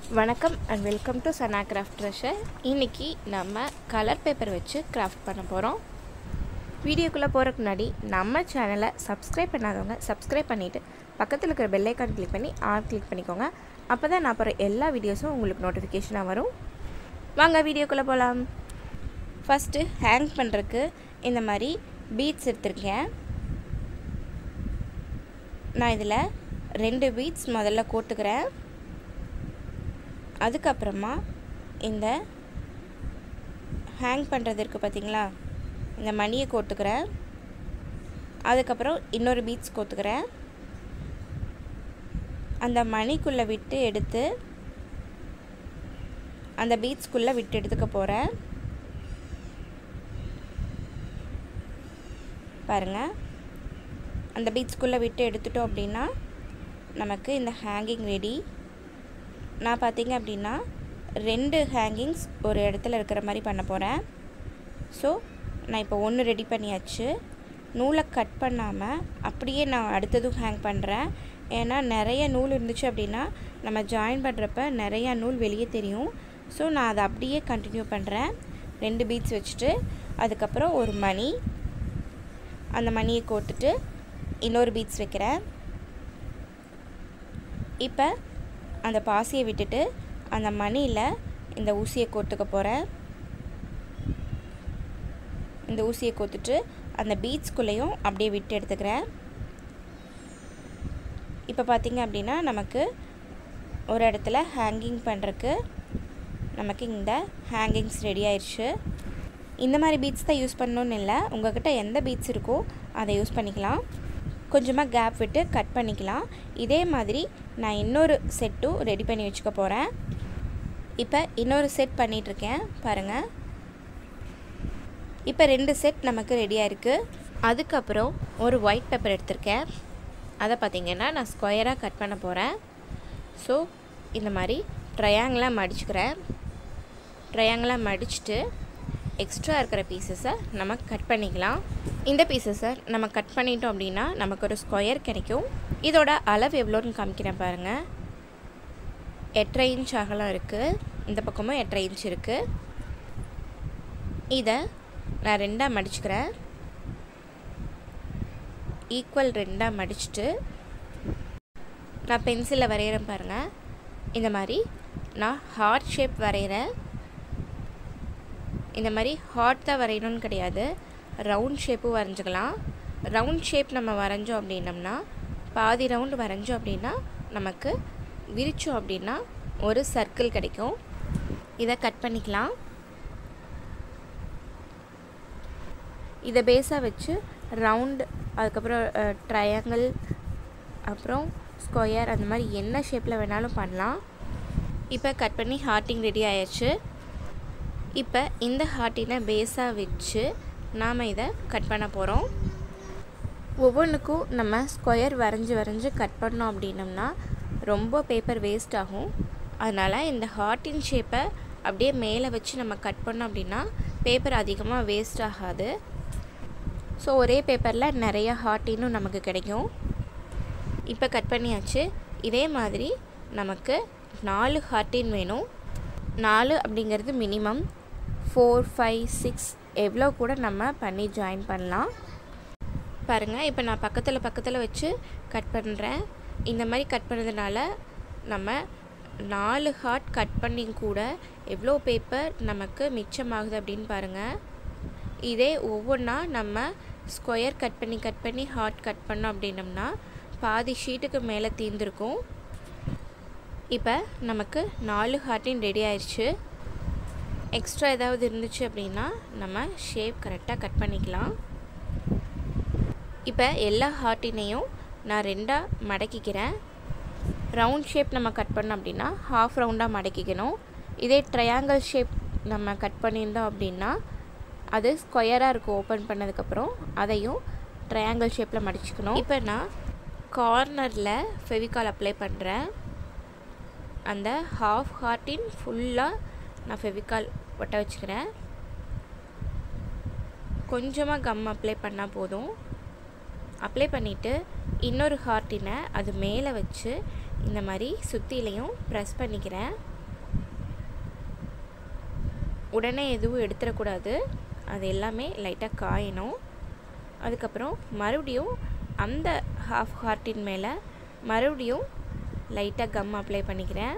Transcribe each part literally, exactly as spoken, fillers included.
வணக்கம் and welcome to Sana craft treasure. இன்றைக்கி நம்ம கலர் பேப்பர் வச்சு கிராஃப்ட் பண்ண போகிறோம். வீடியோக்குள்ளே போகிறதுக்கு முன்னாடி நம்ம சேனலை சப்ஸ்கிரைப் பண்ணாதவங்க சப்ஸ்கிரைப் பண்ணிவிட்டு பக்கத்தில் இருக்கிற பெல் ஐக்கான் கிளிக் பண்ணி ஆல் கிளிக் பண்ணிக்கோங்க. அப்போ தான் நான் போகிற எல்லா வீடியோஸும் உங்களுக்கு நோட்டிஃபிகேஷனாக வரும். வாங்க வீடியோக்குள்ளே போகலாம். ஃபஸ்ட்டு ஹேங் பண்ணுறதுக்கு இந்த மாதிரி பீட்ஸ் எடுத்திருக்கேன். நான் இதில் ரெண்டு பீட்ஸ் முதல்ல கோட்டுக்கிறேன். அதுக்கப்புறமா இந்த ஹேங் பண்ணுறது இருக்குது பார்த்திங்களா, இந்த மணியை கோட்டுக்கிறேன். அதுக்கப்புறம் இன்னொரு பீட்ஸ் கோத்துக்கிறேன். அந்த மணிக்குள்ளே விட்டு எடுத்து அந்த பீட்ஸ்குள்ளே விட்டு எடுத்துக்க போகிறேன். பாருங்கள், அந்த பீட்ஸ்குள்ளே விட்டு எடுத்துட்டோம் அப்படின்னா நமக்கு இந்த ஹேங்கிங் ரெடி. நான் பார்த்திங்க அப்படின்னா ரெண்டு ஹேங்கிங்ஸ் ஒரு இடத்துல இருக்கிற மாதிரி பண்ண போகிறேன். ஸோ நான் இப்போ ஒன்று ரெடி பண்ணியாச்சு. நூலை கட் பண்ணாமல் அப்படியே நான் அடுத்ததும் ஹேங் பண்ணுறேன். ஏன்னா நிறைய நூல் இருந்துச்சு அப்படின்னா நம்ம ஜாயின் பண்ணுறப்ப நிறையா நூல் வெளியே தெரியும். ஸோ நான் அதை அப்படியே கண்டினியூ பண்ணுறேன். ரெண்டு பீட்ஸ் வச்சுட்டு அதுக்கப்புறம் ஒரு மணி, அந்த மணியை கோத்துட்டு இன்னொரு பீட்ஸ் வைக்கிறேன். இப்போ அந்த பாசியை விட்டுட்டு அந்த மணியில் இந்த ஊசியை கோத்துக்க போகிறேன். இந்த ஊசியை கோத்துட்டு அந்த பீட்ஸ்குள்ளேயும் அப்படியே விட்டு எடுத்துக்கிறேன். இப்போ பார்த்திங்க அப்படின்னா நமக்கு ஒரு இடத்துல ஹேங்கிங் பண்ணுறதுக்கு நமக்கு இந்த ஹேங்கிங்ஸ் ரெடி ஆயிடுச்சு. இந்த மாதிரி பீட்ஸ் தான் யூஸ் பண்ணணுன்னு இல்லை, உங்கள்கிட்ட எந்த பீட்ஸ் இருக்கோ அதை யூஸ் பண்ணிக்கலாம். கொஞ்சமாக கேப் விட்டு கட் பண்ணிக்கலாம். இதே மாதிரி நான் இன்னொரு செட்டும் ரெடி பண்ணி வச்சுக்க போகிறேன். இப்போ இன்னொரு செட் பண்ணிகிட்ருக்கேன் பாருங்கள். இப்போ ரெண்டு செட் நமக்கு ரெடியாக இருக்குது. அதுக்கப்புறம் ஒரு ஒயிட் பேப்பர் எடுத்திருக்கேன். அதை பார்த்திங்கன்னா நான் ஸ்கொயராக கட் பண்ண போகிறேன். ஸோ இந்த மாதிரி ட்ரையாங்கிளாக மடிச்சுக்கிறேன். ட்ரையாங்கிளாக மடிச்சுட்டு எக்ஸ்ட்ரா இருக்கிற பீசஸை நம்ம கட் பண்ணிக்கலாம். இந்த பீசஸை நம்ம கட் பண்ணிட்டோம் அப்படின்னா நமக்கு ஒரு ஸ்கொயர் கிடைக்கும். இதோட அளவு எவ்வளோன்னு காமிக்கிறேன் பாருங்கள். எட்டரை இன்ச் அகலம் இருக்குது, இந்த பக்கமும் எட்டரை இன்ச் இருக்குது. இதை நான் ரெண்டாக மடிச்சுக்கிறேன். ஈக்குவல் ரெண்டாக மடிச்சுட்டு நான் பென்சிலில் வரைகிறேன் பாருங்கள். இந்த மாதிரி நான் ஹார்ட் ஷேப் வரைகிறேன். இந்த மாதிரி ஹார்ட் தான் வரையணும்னு கிடையாது, ரவுண்ட் ஷேப்பும் வரைஞ்சிக்கலாம். ரவுண்ட் ஷேப் நம்ம வரைஞ்சோம் அப்படின்னம்னா பாதி ரவுண்டு வரைஞ்சோம் அப்படின்னா நமக்கு விரிச்சோம் அப்படின்னா ஒரு சர்க்கிள் கிடைக்கும். இதை கட் பண்ணிக்கலாம். இதை பேஸாக வச்சு ரவுண்டு, அதுக்கப்புறம் ட்ரையாங்கிள், அப்புறம் ஸ்கொயர், அந்த மாதிரி என்ன ஷேப்பில் வேணாலும் பண்ணலாம். இப்போ கட் பண்ணி ஹார்ட்டிங் ரெடி ஆயிடுச்சு. இப்போ இந்த ஹார்ட்டினை பேஸாக வச்சு நாம் இதை கட் பண்ண போகிறோம். ஒவ்வொன்றுக்கும் நம்ம ஸ்கொயர் வரைஞ்சி வரைஞ்சி கட் பண்ணோம் அப்படின்னம்னா ரொம்ப பேப்பர் வேஸ்ட் ஆகும். அதனால் இந்த ஹார்ட்டின் ஷேப்பை அப்படியே மேலே வச்சு நம்ம கட் பண்ணோம் அப்படின்னா பேப்பர் அதிகமாக வேஸ்ட் ஆகாது. ஸோ ஒரே பேப்பரில் நிறைய ஹார்ட்டினும் நமக்கு கிடைக்கும். இப்போ கட் பண்ணியாச்சு. இதே மாதிரி நமக்கு நாலு ஹார்ட்டின் வேணும். நாலு அப்படிங்கிறது மினிமம். ஃபோர் ஃபைவ் சிக்ஸ் எவ்வளோ கூட நம்ம பண்ணி ஜாயின் பண்ணலாம். பாருங்கள், இப்போ நான் பக்கத்தில் பக்கத்தில் வச்சு கட் பண்ணுறேன். இந்த மாதிரி கட் பண்ணுறதுனால நம்ம நாலு ஹார்ட் கட் பண்ணி கூட எவ்வளோ பேப்பர் நமக்கு மிச்சமாகுது அப்படின்னு பாருங்கள். இதே ஒவ்வொன்றா நம்ம ஸ்கொயர் கட் பண்ணி கட் பண்ணி ஹார்ட் கட் பண்ணோம் அப்படின்னம்னா பாதி ஷீட்டுக்கு மேலே தீர்ந்துருக்கும். இப்போ நமக்கு நாலு ஹார்ட்டின் ரெடி ஆயிடுச்சு. எக்ஸ்ட்ரா ஏதாவது இருந்துச்சு அப்படின்னா நம்ம ஷேப் கரெக்டாக கட் பண்ணிக்கலாம். இப்போ எல்லா ஹார்ட்டினையும் நான் ரெண்டாக மடக்கிக்கிறேன். ரவுண்ட் ஷேப் நம்ம கட் பண்ணோம் அப்படின்னா ஹாஃப் ரவுண்டாக மடக்கிக்கணும். இதே ட்ரையாங்கிள் ஷேப் நம்ம கட் பண்ணியிருந்தோம் அப்படின்னா அது ஸ்கொயராக இருக்கும். ஓப்பன் பண்ணதுக்கப்புறம் அதையும் ட்ரையாங்கிள் ஷேப்பில் மடிச்சுக்கணும். இப்போ நான் கார்னரில் ஃபெவிகால் அப்ளை பண்ணுறேன். அந்த ஹாஃப் ஹார்ட்டின் ஃபுல்லாக நான் ஃபெவிகால் ஒட்ட வச்சுக்கிறேன். கொஞ்சமாக கம் அப்ளை பண்ணால் போதும். அப்ளை பண்ணிவிட்டு இன்னொரு ஹார்ட்டினை அது மேலே வச்சு இந்த மாதிரி சுற்றிலையும் ப்ரெஸ் பண்ணிக்கிறேன். உடனே எதுவும் எடுத்துடக்கூடாது. அது எல்லாமே லைட்டாக காயணும். அதுக்கப்புறம் மறுபடியும் அந்த ஹாஃப் ஹார்ட்டின் மேலே மறுபடியும் லைட்டாக கம் அப்ளை பண்ணிக்கிறேன்.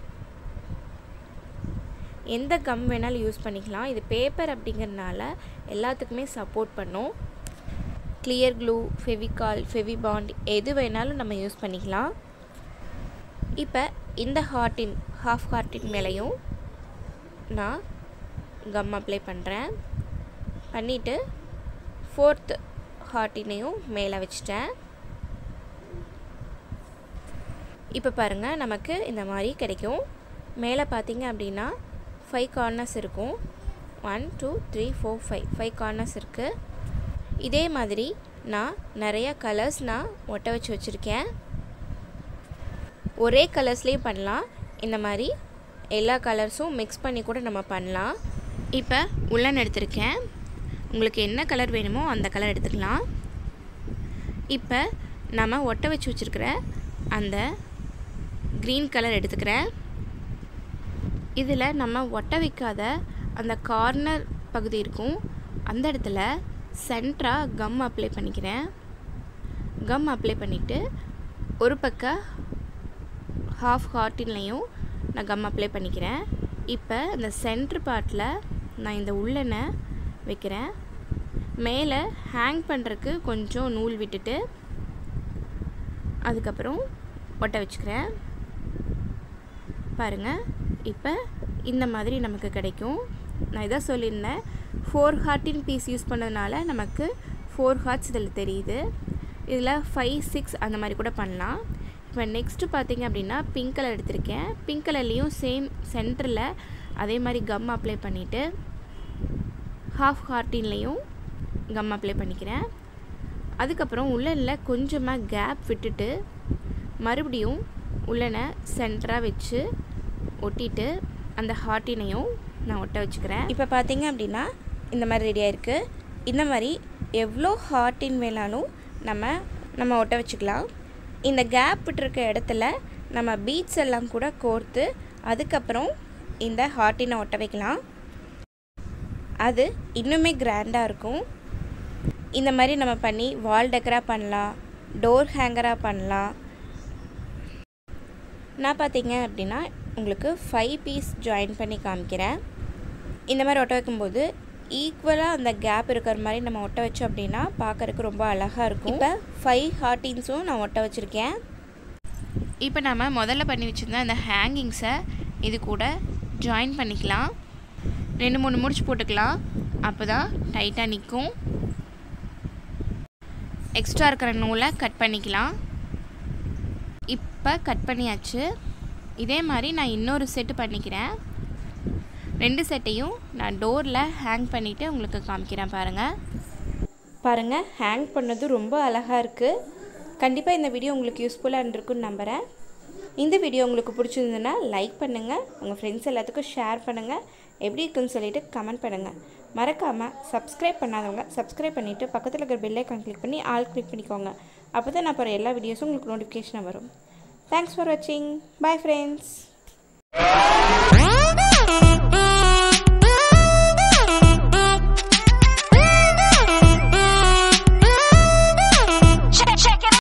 எந்த கம் வேணாலும் யூஸ் பண்ணிக்கலாம். இது பேப்பர் அப்படிங்கிறதுனால எல்லாத்துக்குமே சப்போர்ட் பண்ணும். கிளியர் க்ளூ, ஃபெவிகால், ஃபெவிபாண்ட் எது வேணாலும் நம்ம யூஸ் பண்ணிக்கலாம். இப்போ இந்த ஹார்ட்டின் ஹாஃப் ஹார்ட்டின் மேலேயும் நான் கம் அப்ளை பண்ணுறேன். பண்ணிவிட்டு ஃபோர்த் ஹார்ட்டினையும் மேலே வச்சிட்டேன். இப்போ பாருங்கள், நமக்கு இந்த மாதிரி கிடைக்கும். மேலே பார்த்தீங்க அப்படின்னா ஃபைவ் கார்னர்ஸ் இருக்கும். One two three four five five corners இருக்குது. இதே மாதிரி நான் நிறையா கலர்ஸ் நான் ஒட்ட வச்சு வச்சுருக்கேன். ஒரே கலர்ஸ்லேயும் பண்ணலாம். இந்த மாதிரி எல்லா கலர்ஸும் மிக்ஸ் பண்ணி கூட நம்ம பண்ணலாம். இப்போ உள்ளன் எடுத்திருக்கேன். உங்களுக்கு என்ன கலர் வேணுமோ அந்த கலர் எடுத்துக்கலாம். இப்போ நம்ம ஒட்ட வச்சு வச்சுருக்கிற அந்த க்ரீன் கலர் எடுத்துக்கிறேன். இதில் நம்ம ஒட்ட வைக்காத அந்த கார்னர் பகுதி இருக்கும், அந்த இடத்துல சென்டராக கம் அப்ளை பண்ணிக்கிறேன். கம் அப்ளை பண்ணிவிட்டு ஒரு பக்கம் ஹாஃப் ஹார்ட்டின்லையும் நான் கம் அப்ளை பண்ணிக்கிறேன். இப்போ இந்த சென்ட்ரு பார்ட்டில் நான் இந்த உள்ளனை வைக்கிறேன். மேலே ஹேங் பண்ணுறதுக்கு கொஞ்சம் நூல் விட்டுட்டு அதுக்கப்புறம் ஒட்ட வச்சுக்கிறேன். பாருங்கள், இப்போ இந்த மாதிரி நமக்கு கிடைக்கும். நான் இதான் சொல்லியிருந்தேன், ஃபோர் ஹார்ட்டின் பீஸ் யூஸ் பண்ணதுனால நமக்கு ஃபோர் ஹார்ட்ஸ் இதில் தெரியுது. இதில் ஃபைவ் சிக்ஸ் அந்த மாதிரி கூட பண்ணலாம். இப்போ நெக்ஸ்ட்டு பார்த்திங்க அப்படின்னா பிங்க் கலர் எடுத்திருக்கேன். பிங்க் கலர்லேயும் சேம் சென்டரில் அதே மாதிரி கம் அப்ளை பண்ணிவிட்டு ஹாஃப் ஹார்ட்டின்லேயும் கம் அப்ளை பண்ணிக்கிறேன். அதுக்கப்புறம் உள்ளனில் கொஞ்சமாக கேப் விட்டுட்டு மறுபடியும் உள்ளனை சென்டராக வச்சு ஒட்டிட்டு அந்த ஹார்ட்டினையும் நான் ஒட்ட வச்சுக்கிறேன். இப்போ பார்த்திங்க அப்படின்னா இந்த மாதிரி ரெடியாக இருக்குது. இந்த மாதிரி எவ்வளோ ஹார்ட்டின் வேணாலும் நம்ம நம்ம ஒட்ட வச்சுக்கலாம். இந்த கேப் விட்டுருக்க இடத்துல நம்ம பீட்ஸ் எல்லாம் கூட கோர்த்து அதுக்கப்புறம் இந்த ஹார்ட்டினை ஒட்ட வைக்கலாம். அது இன்னுமே கிராண்டாக இருக்கும். இந்த மாதிரி நம்ம பண்ணி வால் டெக்கராக பண்ணலாம், டோர் ஹேங்கராக பண்ணலாம். நான் பார்த்தீங்க அப்படின்னா உங்களுக்கு ஃபைவ் பீஸ் ஜாயின் பண்ணி காமிக்கிறேன். இந்த மாதிரி ஒட்ட வைக்கும்போது ஈக்குவலாக அந்த கேப் இருக்கிற மாதிரி நம்ம ஒட்ட வச்சோம் அப்படின்னா பார்க்குறதுக்கு ரொம்ப அழகாக இருக்கும். இப்போ ஃபைவ் ஹார்ட்டின்ஸும் நான் ஒட்ட வச்சுருக்கேன். இப்போ நம்ம முதல்ல பண்ணி வச்சுருந்த அந்த ஹேங்கிங்ஸை இது கூட ஜாயின் பண்ணிக்கலாம். ரெண்டு மூணு முடிச்சு போட்டுக்கலாம், அப்போ தான் டைட்டாக நிற்கும். எக்ஸ்ட்ரா இருக்கிற நூலை கட் பண்ணிக்கலாம். இப்போ கட் பண்ணியாச்சு. இதே மாதிரி நான் இன்னொரு செட்டு பண்ணிக்கிறேன். ரெண்டு செட்டையும் நான் டோரில் ஹேங் பண்ணிவிட்டு உங்களுக்கு காமிக்கிறேன். பாருங்கள் பாருங்கள் ஹேங் பண்ணது ரொம்ப அழகாக இருக்குது. கண்டிப்பாக இந்த வீடியோ உங்களுக்கு யூஸ்ஃபுல்லாக இருந்திருக்குன்னு நம்புகிறேன். இந்த வீடியோ உங்களுக்கு பிடிச்சிருந்ததுன்னா லைக் பண்ணுங்கள், உங்கள் ஃப்ரெண்ட்ஸ் எல்லாத்துக்கும் ஷேர் பண்ணுங்கள், எப்படி இருக்குன்னு சொல்லிவிட்டு கமெண்ட் பண்ணுங்கள். மறக்காமல் சப்ஸ்கிரைப் பண்ணாதவங்க சப்ஸ்கிரைப் பண்ணிவிட்டு பக்கத்தில் இருக்கிற பெல் ஐக்கான் கிளிக் பண்ணி ஆல் கிளிக் பண்ணிக்கோங்க. அப்போ தான் நான் போகிற எல்லா வீடியோஸும் உங்களுக்கு நோட்டிஃபிகேஷனாக வரும். தேங்க்ஸ் ஃபார் வாட்சிங். Bye friends.